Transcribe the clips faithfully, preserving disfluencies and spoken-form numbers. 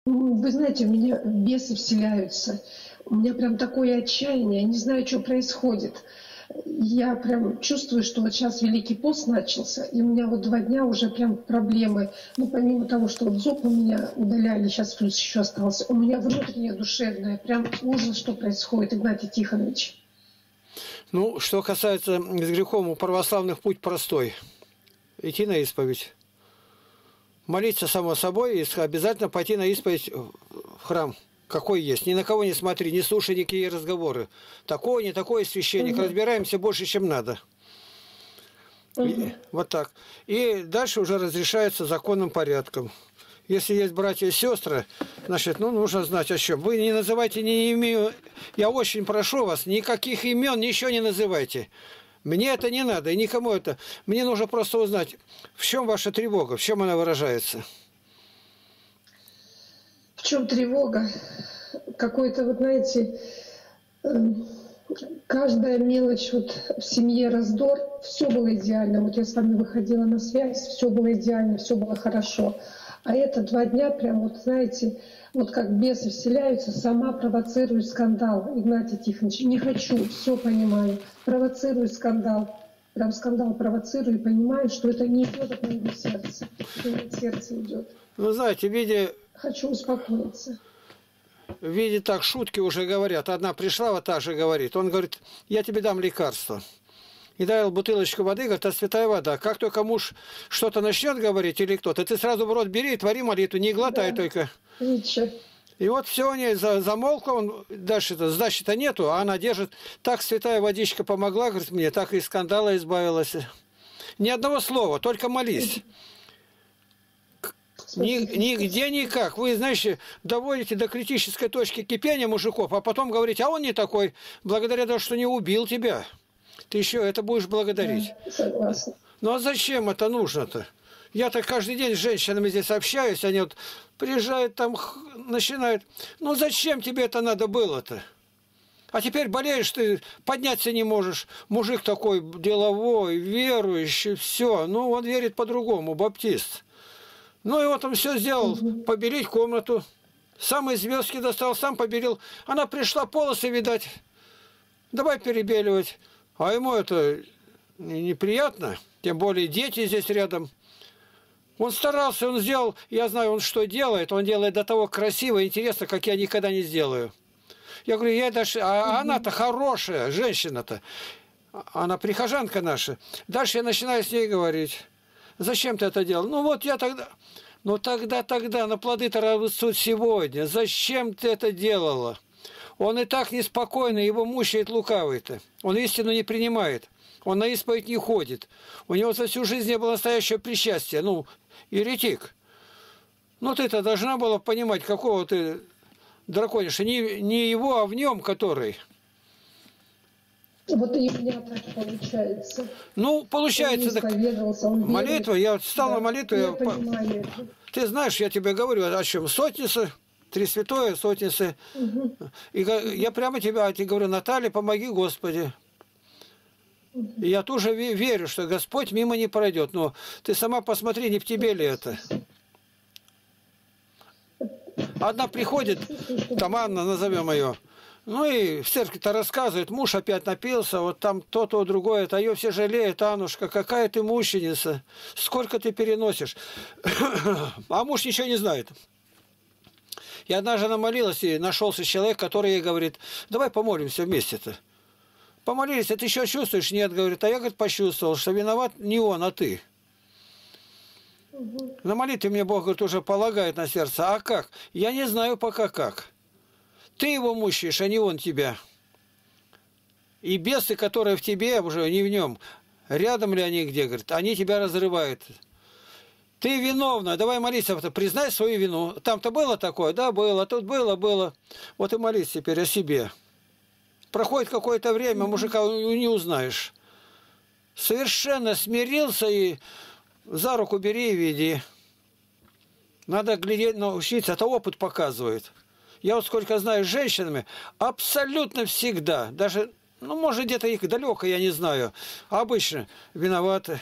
М, Вы знаете, у меня бесы вселяются. У меня прям такое отчаяние, я не знаю, что происходит. Я прям чувствую, что вот сейчас Великий пост начался, и у меня вот два дня уже прям проблемы. Ну, помимо того, что вот зуб у меня удаляли, сейчас плюс еще остался, у меня внутреннее душевное, прям ужас, что происходит, Игнатий Тихонович. Ну, что касается с грехом, у православных путь простой. Идти на исповедь. Молиться, само собой, и обязательно пойти на исповедь в храм. Какой есть. Ни на кого не смотри, не слушай никакие разговоры. Такое, не такое священник. Угу. Разбираемся больше, чем надо. Угу. И, вот так. И дальше уже разрешается законным порядком. Если есть братья и сестры, значит, ну, нужно знать о чем. Вы не называйте, не имею... Я очень прошу вас, никаких имен, ничего не называйте. Мне это не надо, и никому это... Мне нужно просто узнать, в чем ваша тревога, в чем она выражается. В чем тревога? Какой-то, вот знаете, каждая мелочь, вот в семье раздор, все было идеально. Вот я с вами выходила на связь, все было идеально, все было хорошо. А это два дня прям, вот знаете, вот как бесы вселяются, сама провоцирую скандал, Игнатий Тихонович. Не хочу, все понимаю. Провоцирую скандал. Прям скандал провоцирую и понимаю, что это не идет от моего сердца. Это не от сердца идет. Ну, знаете, в виде... Хочу успокоиться. В виде так шутки уже говорят. Одна пришла, вот так же говорит. Он говорит, я тебе дам лекарство. И дал бутылочку воды, говорит, это святая вода. Как только муж что-то начнет говорить или кто-то, ты сразу в рот бери и твори молитву, не глотай, да, только. Ничего. И вот все у нее замолкло, он дальше сдачи-то нету, а она держит. Так святая водичка помогла, говорит мне, так и скандала избавилась. Ни одного слова, только молись. Ни, нигде никак. Вы, знаете, доводите до критической точки кипения мужиков, а потом говорите, а он не такой, благодаря тому, что не убил тебя. Ты еще это будешь благодарить. Да, согласна. Ну а зачем это нужно-то? Я-то каждый день с женщинами здесь общаюсь, они вот приезжают там, начинают. Ну зачем тебе это надо было-то? А теперь болеешь ты, подняться не можешь. Мужик такой деловой, верующий, все. Ну он верит по-другому, баптист. Ну и вот он все сделал, угу. Побелить комнату. Сам из звездки достал, сам побелил. Она пришла, полосы, видать. Давай перебеливать. А ему это неприятно. Тем более дети здесь рядом. Он старался, он сделал, я знаю, он что делает. Он делает до того красиво и интересно, как я никогда не сделаю. Я говорю, я даже... А угу. Она-то хорошая, женщина-то. Она прихожанка наша. Дальше я начинаю с ней говорить. Зачем ты это делал? Ну вот я тогда... Ну тогда, тогда, на плоды-то растут сегодня. Зачем ты это делала? Он и так неспокойный, его мучает лукавый-то. Он истину не принимает. Он на исповедь не ходит. У него за всю жизнь не было настоящего причастия. Ну, еретик. Ну ты-то должна была понимать, какого ты дракониша. Не, не его, а в нем который... Вот и у меня так получается. Ну, получается, так, молитва, я вот встал да, на молитву. Я, я ты знаешь, я тебе говорю о чем? Сотницы, три святое, сотницы. Угу. И я прямо тебе, тебе говорю, Наталья, помоги Господи. Угу. И я тоже верю, что Господь мимо не пройдет. Но ты сама посмотри, не в тебе ли это. Одна приходит, там Анна, назовем ее. Ну и в церкви-то рассказывает, муж опять напился, вот там то-то, другое, а ее все жалеют, Аннушка, какая ты мученица, сколько ты переносишь. А муж ничего не знает. И однажды она молилась, и нашелся человек, который ей говорит, давай помолимся вместе-то. Помолились, а ты еще чувствуешь? Нет, говорит, а я, говорит, почувствовал, что виноват не он, а ты. Угу. На молитве мне Бог, говорит, уже полагает на сердце. А как? Я не знаю пока как. Ты его мучаешь, а не он тебя. И бесы, которые в тебе, уже не в нем, рядом ли они где, говорит, они тебя разрывают. Ты виновна, давай молись, признай свою вину. Там-то было такое? Да, было, тут было, было. Вот и молись теперь о себе. Проходит какое-то время, мужика не узнаешь. Совершенно смирился и за руку бери и веди. Надо глядеть, научиться, это опыт показывает. Я вот сколько знаю с женщинами, абсолютно всегда, даже, ну, может, где-то их далеко, я не знаю, а обычно виноваты.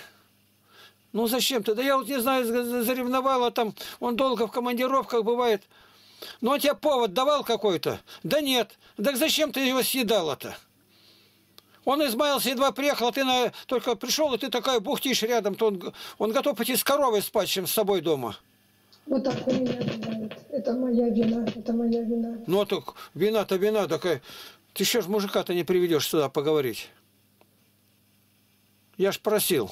Ну, зачем ты? Да я вот не знаю, заревновала там, он долго в командировках бывает. Ну, он тебе повод давал какой-то? Да нет. Так зачем ты его съедала-то? Он измаялся, едва приехал, а ты на... только пришел, и ты такая бухтишь рядом, то он, он готов пойти с коровой спать, чем с собой дома. Вот так у меня бывает. Это моя вина, это моя вина. Ну, а так вина-то вина такая. Ты что ж мужика-то не приведешь сюда поговорить? Я ж просил.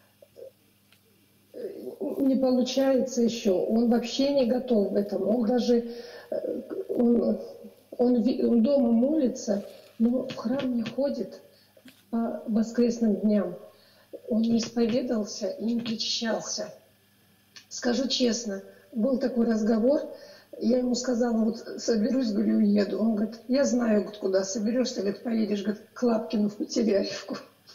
Не получается еще. Он вообще не готов к этому. Он даже он, он, он дома молится, но в храм не ходит по воскресным дням. Он не исповедался и не причащался. Скажу честно, был такой разговор, я ему сказала, вот соберусь, говорю, уеду. Он говорит, я знаю, говорит, куда соберешься, говорит, поедешь, говорит, к Лапкину в Потеряевку.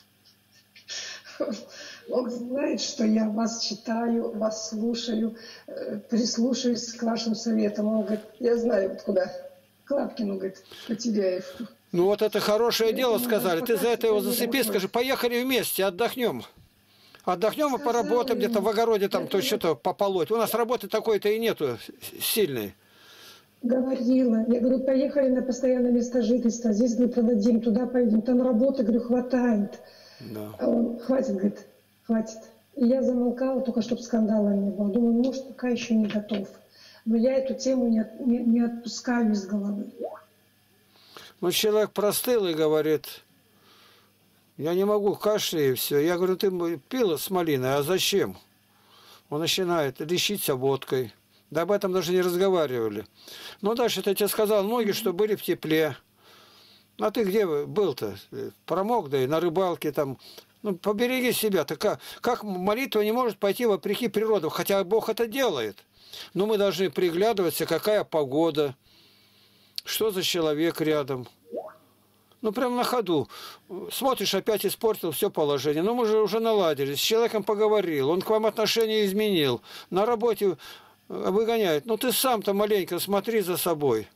Он знает, что я вас читаю, вас слушаю, прислушаюсь к вашим советам. Он говорит, я знаю, вот куда. К Лапкину, говорит, в Потеряевку. Ну вот это хорошее дело сказали. Ты за это его зацепи, скажи, поехали вместе, отдохнем. Отдохнем и поработаем где-то в огороде, там, то что-то пополоть. У нас работы такой-то и нету сильной. Говорила. Я говорю, поехали на постоянное место жительства. Здесь, говорю, продадим, туда поедем. Там работы, говорю, хватает. Да. А он, хватит, говорит, хватит. И я замолкала, только чтобы скандала не было. Думаю, может, пока еще не готов. Но я эту тему не, не, не отпускаю из головы. Ну, человек простыл и говорит... Я не могу, кашля и все. Я говорю, ты пила с малиной, а зачем? Он начинает лечиться водкой. Да об этом даже не разговаривали. Ну, дальше я тебе сказал, ноги, что были в тепле. А ты где был-то? Промок, да и на рыбалке там. Ну, побереги себя. Так как, как молитва не может пойти вопреки природе? Хотя Бог это делает. Но мы должны приглядываться, какая погода, что за человек рядом. Ну, прям на ходу. Смотришь, опять испортил все положение. Ну, мы же уже наладили. С человеком поговорил. Он к вам отношения изменил. На работе выгоняет. Ну, ты сам-то маленько смотри за собой.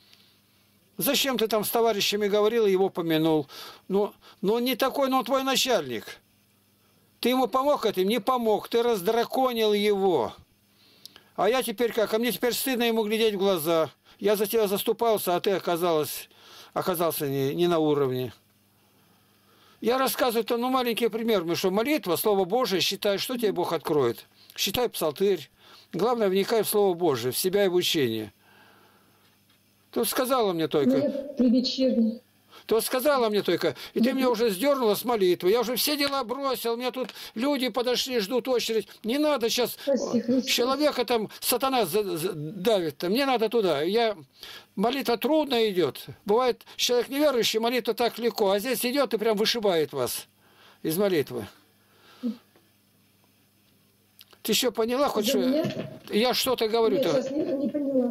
Зачем ты там с товарищами говорил и его помянул? Ну, ну он не такой, но он твой начальник. Ты ему помог этим? Не помог. Ты раздраконил его. А я теперь как? А мне теперь стыдно ему глядеть в глаза. Я за тебя заступался, а ты оказалась... оказался не, не на уровне. Я рассказываю-то, ну, маленький пример, что молитва, Слово Божие, считай, что тебе Бог откроет. Считай псалтырь. Главное, вникай в Слово Божие, в себя и в учение. Тут сказала мне только... Нет, при вечерней. То сказала мне только, и ты меня уже сдернула с молитвы. Я уже все дела бросил, у меня тут люди подошли, ждут очередь. Не надо сейчас человека там, сатана давит, мне надо туда. Я... Молитва трудно идет. Бывает, человек неверующий, молитва так легко, а здесь идет и прям вышибает вас из молитвы. Ты еще поняла хоть что? Я что-то говорю? Нет, сейчас не, не поняла.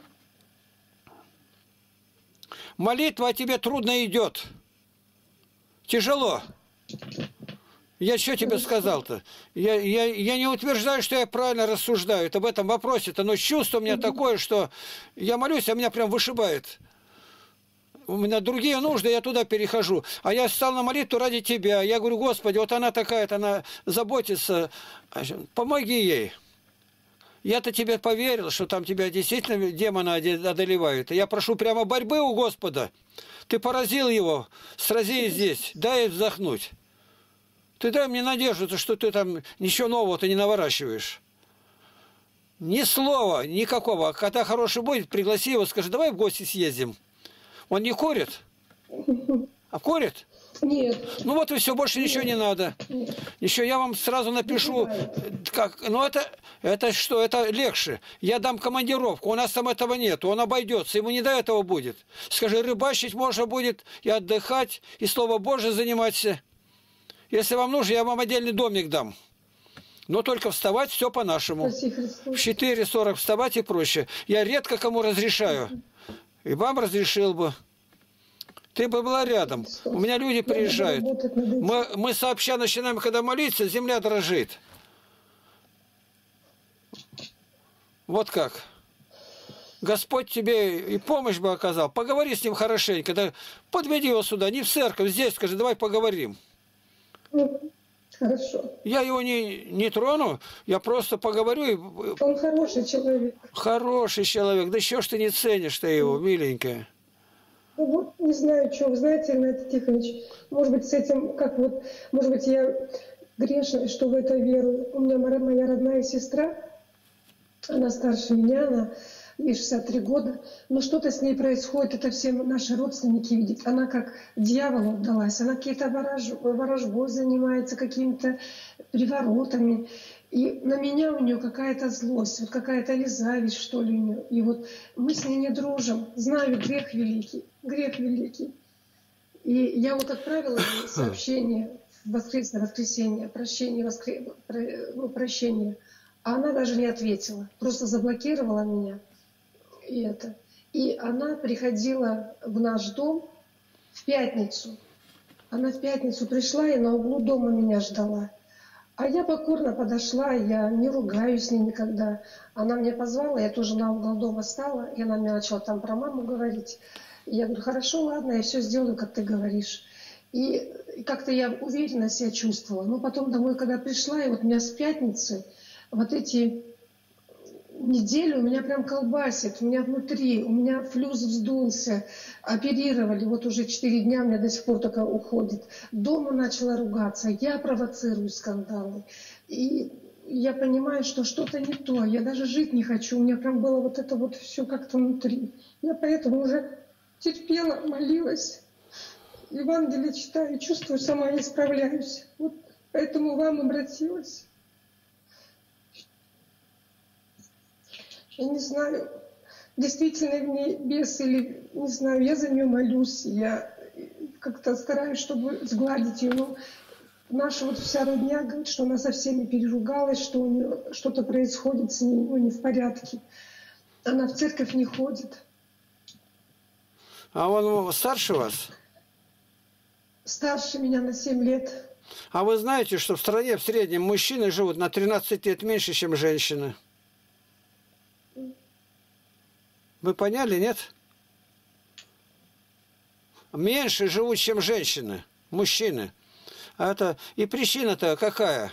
Молитва тебе трудно идет. Тяжело. Я что тебе сказал-то? Я, я, я не утверждаю, что я правильно рассуждаю об этом вопросе-то, но чувство у меня такое, что я молюсь, а меня прям вышибает. У меня другие нужды, я туда перехожу. А я стал на молитву ради тебя. Я говорю, Господи, вот она такая-то, она заботится. Помоги ей. Я-то тебе поверил, что там тебя действительно демоны одолевают. Я прошу прямо борьбы у Господа. Ты поразил его, срази здесь, дай вздохнуть. Ты дай мне надежду, что ты там ничего нового-то не наворачиваешь. Ни слова, никакого. Когда хороший будет, пригласи его, скажи, давай в гости съездим. Он не курит? А курит? Нет. Ну вот и все, больше ничего не надо. Нет. Еще я вам сразу напишу, как, ну это, это что, это легче. Я дам командировку, у нас там этого нет, он обойдется, ему не до этого будет. Скажи, рыбачить можно будет, и отдыхать, и Слово Божие заниматься. Если вам нужно, я вам отдельный домик дам. Но только вставать все по-нашему. В четыре сорок вставать и проще. Я редко кому разрешаю. И вам разрешил бы. Ты бы была рядом. У меня люди приезжают. Мы, мы сообща начинаем, когда молиться, земля дрожит. Вот как. Господь тебе и помощь бы оказал. Поговори с ним хорошенько. Да подведи его сюда, не в церковь, здесь скажи, давай поговорим. Хорошо. Я его не, не трону, я просто поговорю. И... Он хороший человек. Хороший человек. Да еще ж ты не ценишь ты его, миленькая. Ну вот, не знаю, что, вы знаете, Игнатий Тихонович, может быть, с этим, как вот, может быть, я грешная, что в это верую. У меня моя родная сестра, она старше меня, она ей шестьдесят три года, но что-то с ней происходит, это все наши родственники видят. Она как дьяволу отдалась, она какие-то ворож... ворожбой занимается, какими-то приворотами. И на меня у нее какая-то злость, вот какая-то или зависть, что ли, у нее. И вот мы с ней не дружим. Знаю, грех великий, грех великий. И я вот отправила ей сообщение в воскресное воскресенье, прощение, воскр... ну, прощение. А она даже не ответила, просто заблокировала меня. И, это. И она приходила в наш дом в пятницу. Она в пятницу пришла и на углу дома меня ждала. А я покорно подошла, я не ругаюсь с ней никогда. Она меня позвала, я тоже на угол дома стала, и она мне начала там про маму говорить. И я говорю, хорошо, ладно, я все сделаю, как ты говоришь. И, и как-то я уверенно себя чувствовала. Но потом домой, когда пришла, и вот меня с пятницы вот эти недели у меня прям колбасит, у меня внутри, у меня флюс вздулся, оперировали, вот уже четыре дня у меня до сих пор только уходит. Дома начала ругаться, я провоцирую скандалы. И я понимаю, что что-то не то, я даже жить не хочу, у меня прям было вот это вот все как-то внутри. Я поэтому уже терпела, молилась, Евангелие читаю, чувствую, сама не справляюсь. Вот поэтому вам обратилась. Я не знаю, действительно в ней бес или, не знаю, я за нее молюсь, я как-то стараюсь, чтобы сгладить ее. Но наша вот вся родня говорит, что она со всеми переругалась, что у нее что-то происходит с ней, ну, не в порядке. Она в церковь не ходит. А он старше вас? Старше меня на семь лет. А вы знаете, что в стране в среднем мужчины живут на тринадцать лет меньше, чем женщины? Вы поняли, нет? Меньше живут, чем женщины, мужчины. А это и причина-то какая?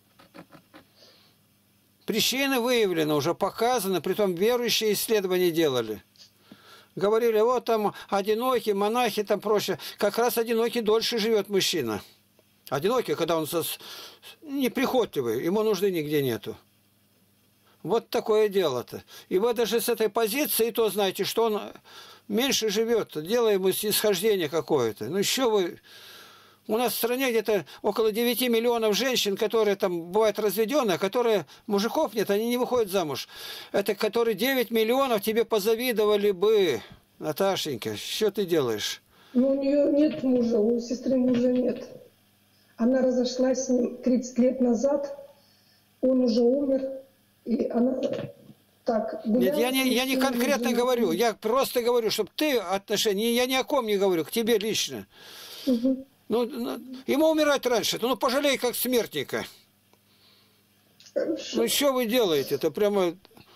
Причины выявлены, уже показаны, притом верующие исследования делали. Говорили, вот там одинокие, монахи, там прочее. Как раз одинокий дольше живет мужчина. Одинокий, когда он неприхотливый, ему нужды нигде нету. Вот такое дело-то. И вы даже с этой позиции то знаете, что он меньше живет, делаем ему снисхождение какое-то. Ну еще вы... У нас в стране где-то около девяти миллионов женщин, которые там бывают разведенные, которые мужиков нет, они не выходят замуж. Это которые девять миллионов тебе позавидовали бы, Наташенька. Что ты делаешь? Ну, у нее нет мужа, у сестры мужа нет. Она разошлась с ним тридцать лет назад, он уже умер. И она так... Нет, я не, я не конкретно говорю, я просто говорю, чтобы ты отношения, я ни о ком не говорю, к тебе лично. Угу. Ну, ну, ему умирать раньше, ну пожалей как смертника. Хорошо. Ну что вы делаете? Это прямо...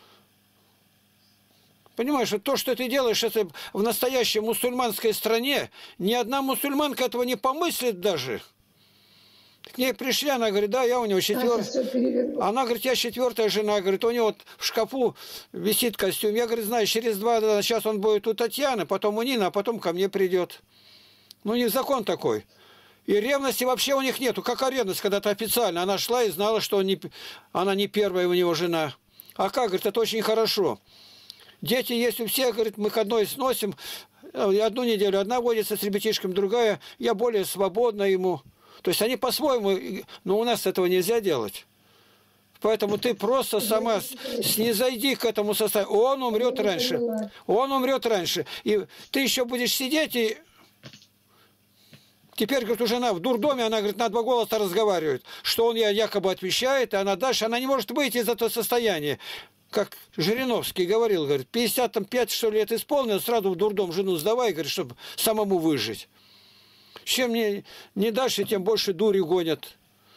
Понимаешь, что то, что ты делаешь, это в настоящей мусульманской стране, ни одна мусульманка этого не помыслит даже. К ней пришли, она говорит, да, я у него четвертая. Она говорит, я четвертая жена. Говорит, у него вот в шкафу висит костюм. Я, говорит, знаю, через два года сейчас он будет у Татьяны, потом у Нины, а потом ко мне придет. Ну, не закон такой. И ревности вообще у них нету. Какая ревность, когда-то официально. Она шла и знала, что он не, она не первая у него жена. А как, говорит, это очень хорошо. Дети есть у всех, говорит, мы к одной сносим. Одну неделю одна водится с ребятишком, другая. Я более свободна ему. То есть они по-своему, но у нас этого нельзя делать. Поэтому ты просто сама снизойди к этому состоянию. Он умрет раньше. Он умрет раньше. И ты еще будешь сидеть и... Теперь, говорит, уже она в дурдоме, она, говорит, на два голоса разговаривает. Что он якобы отвечает, и она дальше, она не может выйти из этого состояния. Как Жириновский говорил, говорит, пятьдесят пять, что ли, лет исполнил, сразу в дурдом жену сдавай, говорит, чтобы самому выжить. Чем не, не дальше, тем больше дури гонят.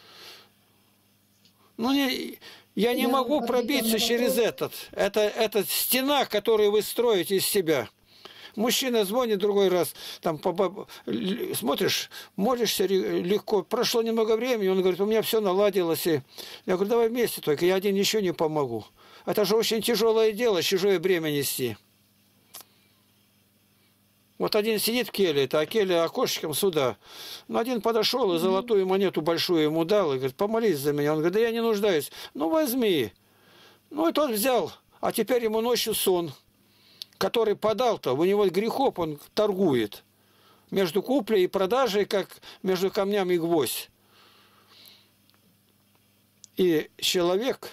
Ну, не, я не я могу пробиться через этот. Это, это стена, которую вы строите из себя. Мужчина звонит другой раз, там по, смотришь, молишься легко. Прошло немного времени, он говорит, у меня все наладилось. И я говорю, давай вместе только, я один ничего не помогу. Это же очень тяжелое дело, чужое бремя нести. Вот один сидит в келье, это, а келья окошечком сюда. Ну, один подошел и золотую монету большую ему дал, и говорит, помолись за меня. Он говорит, да я не нуждаюсь. Ну, возьми. Ну, и тот взял, а теперь ему ночью сон, который подал-то, у него грехов, он торгует. Между куплей и продажей, как между камнями и гвоздь. И человек,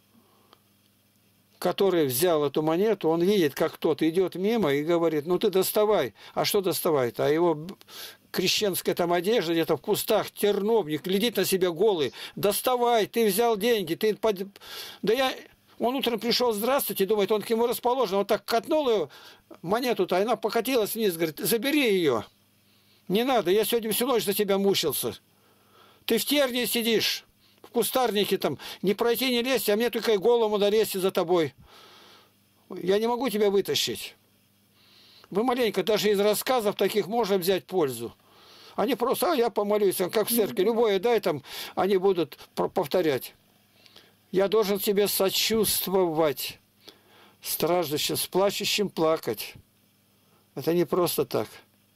который взял эту монету, он видит, как кто-то идет мимо и говорит, ну ты доставай. А что доставай-то? А его крещенская там одежда где-то в кустах, терновник, глядит на себя голый. Доставай, ты взял деньги, ты... Под... Да я... Он утром пришел, здравствуйте, думает, он к нему расположен. Он так катнул ее, монету-то, она покатилась вниз, говорит, забери ее. Не надо, я сегодня всю ночь за тебя мучился. Ты в тернии сидишь, в кустарнике там, не пройти, не лезть, а мне только голому долезть за тобой. Я не могу тебя вытащить. Вы маленько, даже из рассказов таких можно взять пользу. Они просто, а я помолюсь, как в церкви, любое дай там, они будут повторять. Я должен тебе сочувствовать, страждущим, с плачущим плакать. Это не просто так.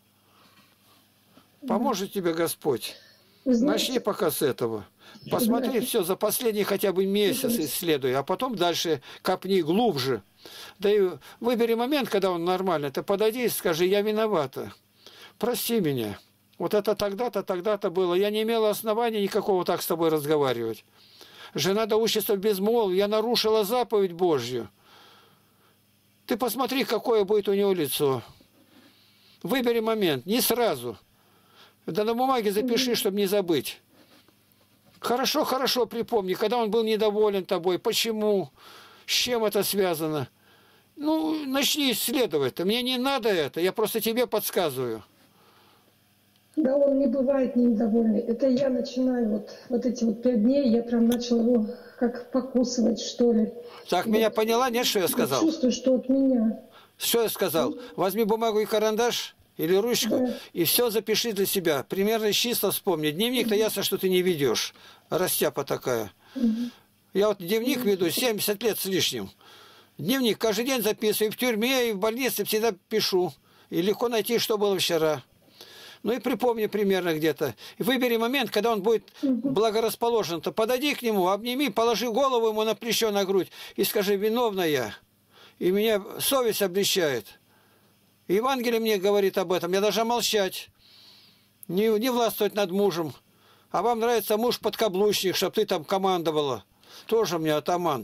Поможет тебе Господь. Начни пока с этого. Посмотри все за последний хотя бы месяц исследуй, а потом дальше копни глубже. Да и выбери момент, когда он нормальный. Ты подойди и скажи, я виновата. Прости меня. Вот это тогда-то, тогда-то было. Я не имела основания никакого так с тобой разговаривать. Жена доучится в безмолвии, я нарушила заповедь Божью. Ты посмотри, какое будет у него лицо. Выбери момент, не сразу. Да на бумаге запиши, чтобы не забыть. Хорошо, хорошо припомни, когда он был недоволен тобой, почему, с чем это связано. Ну, начни исследовать. Мне не надо это, я просто тебе подсказываю. Да, он не бывает недовольный. Это я начинаю вот, вот эти вот пять дней, я прям начала его как покусывать, что ли. Так, вот, меня поняла? Нет, что я сказал? Я чувствую, что от меня. Что я сказал? Возьми бумагу и карандаш или ручку, да, и все запиши для себя. Примерно числа вспомни. Дневник-то угу. ясно, что ты не ведешь. Растяпа такая. Угу. Я вот дневник угу. веду семьдесят лет с лишним. Дневник каждый день записываю. И в тюрьме, и в больнице всегда пишу. И легко найти, что было вчера. Ну и припомни примерно где-то. И выбери момент, когда он будет благорасположен-то. Подойди к нему, обними, положи голову ему на плечо, на грудь и скажи, виновна я. И меня совесть обличает. И Евангелие мне говорит об этом. Я должна молчать, не, не властвовать над мужем. А вам нравится муж-подкаблучник, чтобы ты там командовала. Тоже мне атаман.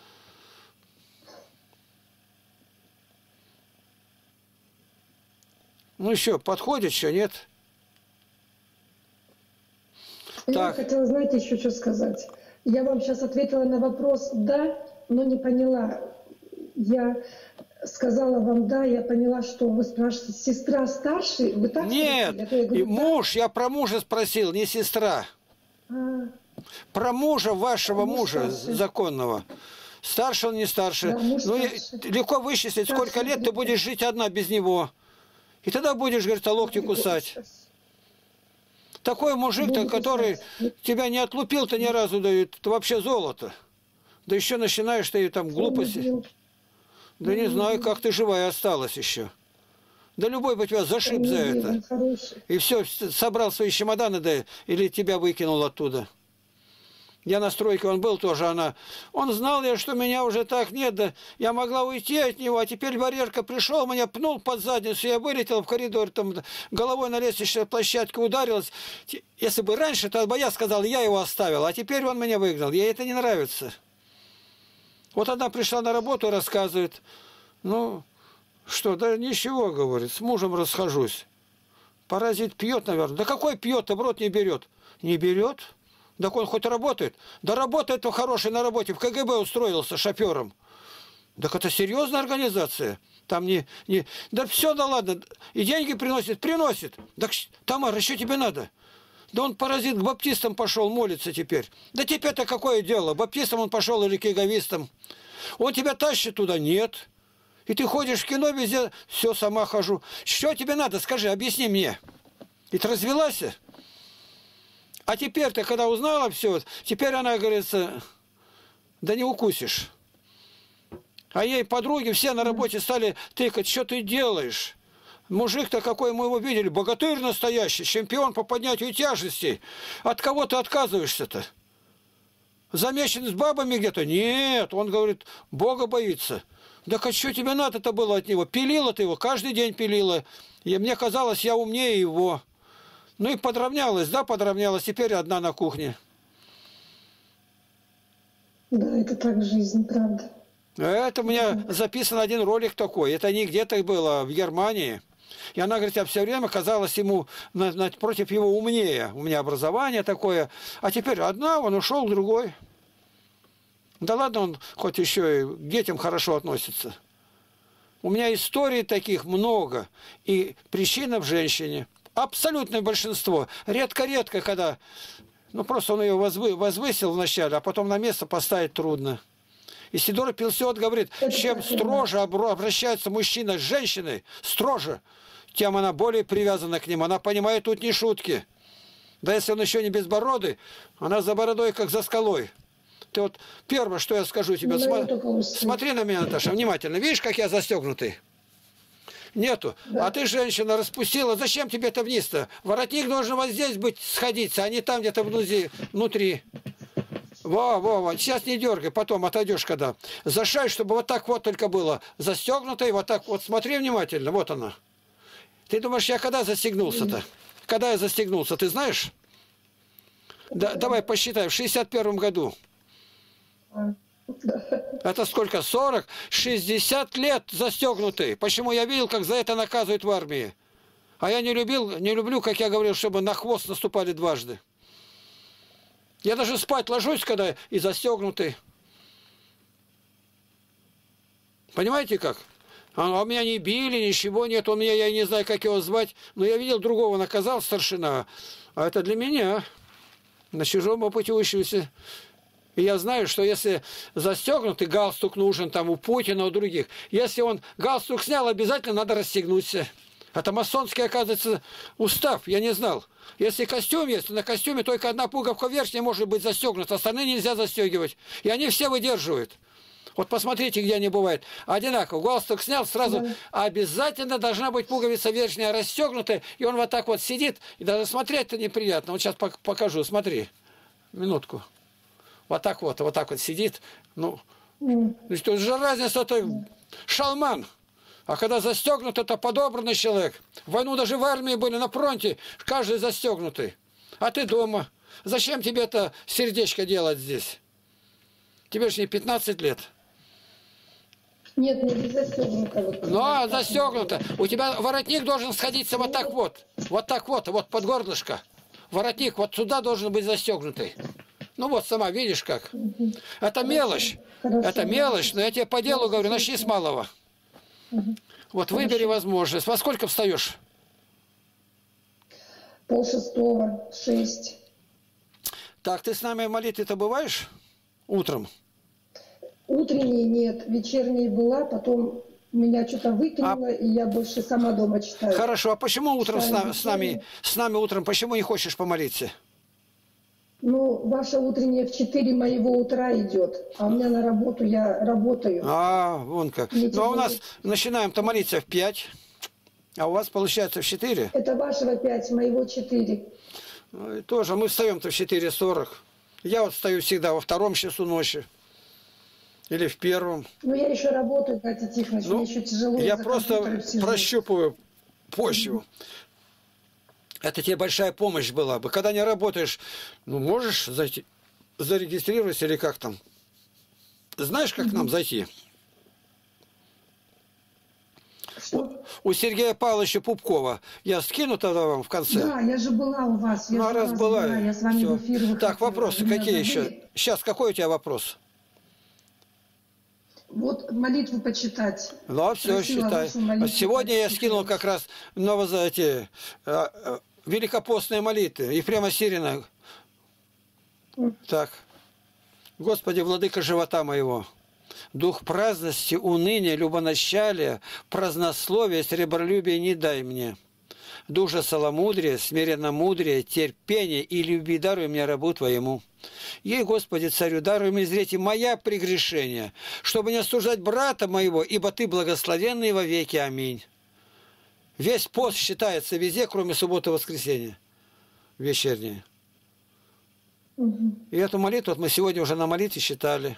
Ну еще, подходит, еще нет? Я так. хотела, знаете, еще что сказать. Я вам сейчас ответила на вопрос «да», но не поняла. Я сказала вам «да», я поняла, что вы спрашиваете, сестра старшая? Вы так нет, я говорю, муж, я про мужа спросил, не сестра. А, про мужа, вашего муж мужа старший. Законного. Старше он, не старше. Да, муж ну, старший. Легко вычислить, старший, сколько лет ты будешь жить одна без него. И тогда будешь, говорит, а локти кусать. Такой мужик-то, который тебя не отлупил-то ни разу, дают, это вообще золото. Да еще начинаешь ты там глупости. Да не знаю, как ты живая осталась еще. Да любой бы тебя зашиб за это. И все, собрал свои чемоданы, да, или тебя выкинул оттуда. Я на стройке, он был тоже, она... Он знал, я, что меня уже так нет, да я могла уйти от него, а теперь Валерка пришел, меня пнул под задницу, я вылетел в коридор, там головой на лестничной площадке ударилась. Если бы раньше, то бы я сказал, я его оставил, а теперь он меня выгнал. Ей это не нравится. Вот она пришла на работу, рассказывает, ну, что, да ничего, говорит, с мужем расхожусь. Паразит пьет, наверное. Да какой пьет-то, в рот не берет? Не берет? Так он хоть работает? Да работает он хороший на работе. В ка гэ бэ устроился шофером. Так это серьезная организация. Там не... не... Да все, да ладно. И деньги приносит? Приносит. Так, Тамара, что тебе надо? Да он паразит к баптистам пошел молиться теперь. Да тебе-то какое дело? Баптистам он пошел или к иеговистам? Он тебя тащит туда? Нет. И ты ходишь в кино везде, все, сама хожу. Что тебе надо, скажи, объясни мне. И ты развелась? А теперь ты, когда узнала все, теперь она, говорится, да не укусишь. А ей подруги все на работе стали тыкать, что ты делаешь? Мужик-то какой, мы его видели, богатырь настоящий, чемпион по поднятию тяжестей. От кого ты отказываешься-то? Замечен с бабами где-то? Нет, он говорит, Бога боится. Да а что тебе надо-то было от него? Пилила ты его, каждый день пилила. И мне казалось, я умнее его. Ну и подравнялась, да, подравнялась, теперь одна на кухне. Да, это так жизнь, правда. Это у меня записан один ролик такой. Это не где-то было, в Германии. И она говорит, я все время казалась ему против его умнее. У меня образование такое. А теперь одна, он ушел, другой. Да ладно, он хоть еще и к детям хорошо относится. У меня историй таких много. И причина в женщине. Абсолютное большинство. Редко-редко, когда... Ну, просто он ее возвы, возвысил вначале, а потом на место поставить трудно. Исидора Пилсиот говорит, это чем строже обращается мужчина с женщиной, строже, тем она более привязана к ним. Она понимает, тут не шутки. Да если он еще не безбородый, она за бородой, как за скалой. Ты вот первое, что я скажу тебе, см... смотри на меня, Наташа, внимательно. Видишь, как я застегнутый? Нету. Да. А ты, женщина, распустила. Зачем тебе это вниз-то? Воротник должен вот здесь быть, сходиться, а не там где-то внутри. внутри. Во, во, во. Сейчас не дергай, потом отойдешь когда. Зашай, чтобы вот так вот только было. Застегнутой, вот так вот. Смотри внимательно, вот она. Ты думаешь, я когда застегнулся-то? Когда я застегнулся, ты знаешь? Да, давай посчитай, в шестьдесят первом году. Это сколько? сорок? шестьдесят лет застегнутый. Почему я видел, как за это наказывают в армии? А я не любил, не люблю, как я говорил, чтобы на хвост наступали дважды. Я даже спать ложусь, когда и застегнутый. Понимаете как? А у меня не били, ничего нет. У меня, я не знаю, как его звать. Но я видел, другого наказал старшина. А это для меня. На чужом опыте учился. И я знаю, что если застегнутый галстук нужен там у Путина, у других, если он галстук снял, обязательно надо расстегнуться. Это масонский, оказывается, устав, я не знал. Если костюм есть, то на костюме только одна пуговка верхняя может быть застегнута, остальные нельзя застегивать. И они все выдерживают. Вот посмотрите, где они бывают. Одинаково. Галстук снял, сразу да. Обязательно должна быть пуговица верхняя расстегнутая, и он вот так вот сидит, и даже смотреть-то неприятно. Вот сейчас покажу, смотри. Минутку. Вот так вот, вот так вот сидит. Ну, mm. Тут же разница, это шалман. А когда застегнут, это подобранный человек. В войну даже в армии были на фронте, каждый застегнутый. А ты дома. Зачем тебе это сердечко делать здесь? Тебе же не пятнадцать лет. Нет, не застегнуто. Вот, ну, а застегнуто. У тебя воротник должен сходиться вот так вот. Вот так вот, вот под горлышко. Воротник вот сюда должен быть застегнутый. Ну вот, сама видишь как. Угу. Это Хорошо. мелочь. Хорошо. Это мелочь, но я тебе по делу говорю, начни с малого. Угу. Вот Хорошо. Выбери возможность. Во сколько встаешь? Пол шестого, шесть. Так, ты с нами в молитве-то бываешь утром? Утренней нет, вечерней была, потом меня что-то выкинуло, а... и я больше сама дома читаю. Хорошо, а почему утром с нами, с, нами, с нами утром, почему не хочешь помолиться? Ну, ваша утренняя в четыре моего утра идет, а у меня на работу, я работаю. А, вон как. Мне ну, а у нас начинаем-то молиться в пять, а у вас получается в четыре? Это вашего пять, моего четыре. Ну, и тоже, мы встаем-то в четыре сорок. Я вот встаю всегда во втором часу ночи. Или в первом. Ну, я еще работаю, Катя Тихонович, ну, мне еще тяжело. Я просто прощупываю почву. Mm-hmm. Это тебе большая помощь была бы. Когда не работаешь, ну, можешь зайти, зарегистрироваться или как там? Знаешь, как mm-hmm. нам зайти? У, у Сергея Павловича Пупкова. Я скину тогда вам в конце. Да, я же была у вас. Я ну, а раз вас была. была. Я с вами Все. в эфир выходила. Так, вопросы какие еще? Сейчас, какой у тебя вопрос? Вот молитву почитать. Ну, все, считай. Сегодня я скинул как раз ново, эти, э, великопостные молитвы. Ефрема Сирина. Mm. Так. Господи, владыка живота моего. Дух праздности, уныния, любоначалия, празднословия, сребролюбия не дай мне. Душа целомудрия, смиренномудрия, терпение и люби даруй мне рабу Твоему. Ей, Господи, Царю, даруй мне зреть и моя прегрешения, чтобы не осуждать брата моего, ибо Ты благословенный во веки. Аминь. Весь пост считается везде, кроме субботы и воскресенья, вечернее. Угу. И эту молитву вот мы сегодня уже на молитве считали.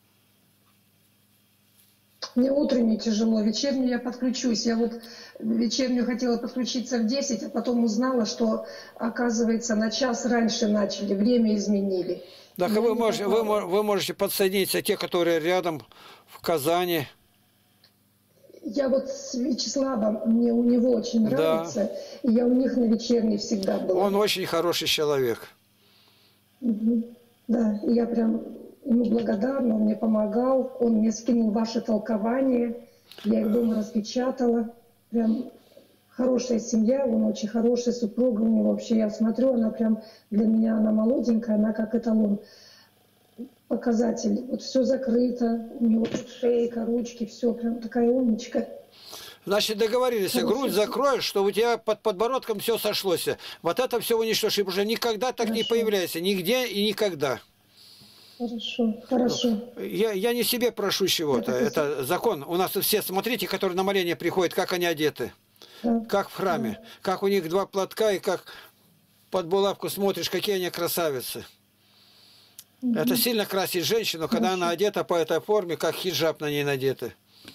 Мне утреннюю тяжело, вечернюю я подключусь. Я вот вечернюю хотела подключиться в десять, а потом узнала, что, оказывается, на час раньше начали, время изменили. Так и вы можете, вы, вы можете подсоединиться, те, которые рядом, в Казани. Я вот с Вячеславом, мне у него очень нравится, да. И я у них на вечерней всегда была. Он очень хороший человек. Угу. Да, и я прям ему благодарна, он мне помогал, он мне скинул ваши толкования, я их дома распечатала. Прям хорошая семья, он очень хороший, супруга у него вообще, я смотрю, она прям для меня, она молоденькая, она как эталон. Показатель, вот все закрыто, у него шейка, ручки, все, прям такая умничка. Значит, договорились, хорошо. Грудь закроешь, что у тебя под подбородком все сошлось. Вот это все уничтожишь, и уже никогда так хорошо. Не появляйся, нигде и никогда. Хорошо, хорошо. Я, я не себе прошу чего-то, это, это закон. У нас все, смотрите, которые на моление приходят, как они одеты, да. Как в храме, да. Как у них два платка, и как под булавку смотришь, какие они красавицы. Угу. Это сильно красит женщину, когда хорошо. Она одета по этой форме, как хиджаб на ней надеты.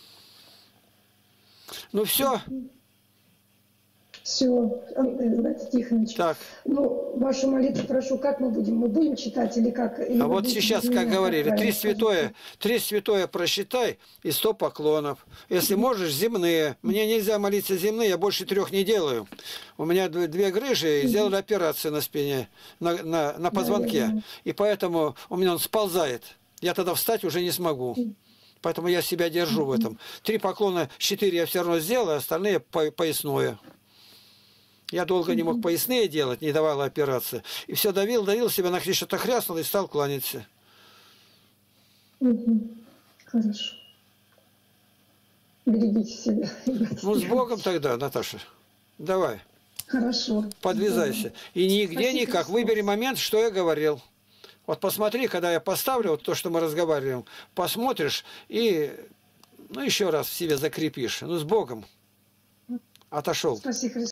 Ну все. Все, Игнатий Тихонович. Так. Ну, вашу молитву прошу, как мы будем? Мы будем читать или как? Или а вот сейчас, как говорили, три святое, три святое просчитай и сто поклонов. Если можешь, земные. Мне нельзя молиться земные, я больше трех не делаю. У меня две грыжи, и сделали операцию на спине, на, на, на позвонке. Да, да, да. И поэтому у меня он сползает. Я тогда встать уже не смогу. Поэтому я себя держу в этом. Три поклона, четыре я все равно сделаю, остальные по, поясное. Я долго не мог поясные делать, не давала операции. И все давил, давил себя, на что-то хряснул и стал кланяться. Угу. Хорошо. Берегите себя. Ну, с Богом тогда, Наташа. Давай. Хорошо. Подвязайся. И нигде Спасибо, никак. Христос. Выбери момент, что я говорил. Вот посмотри, когда я поставлю вот то, что мы разговариваем, посмотришь и ну, еще раз в себе закрепишь. Ну, с Богом. Отошел. Спасибо, Христос.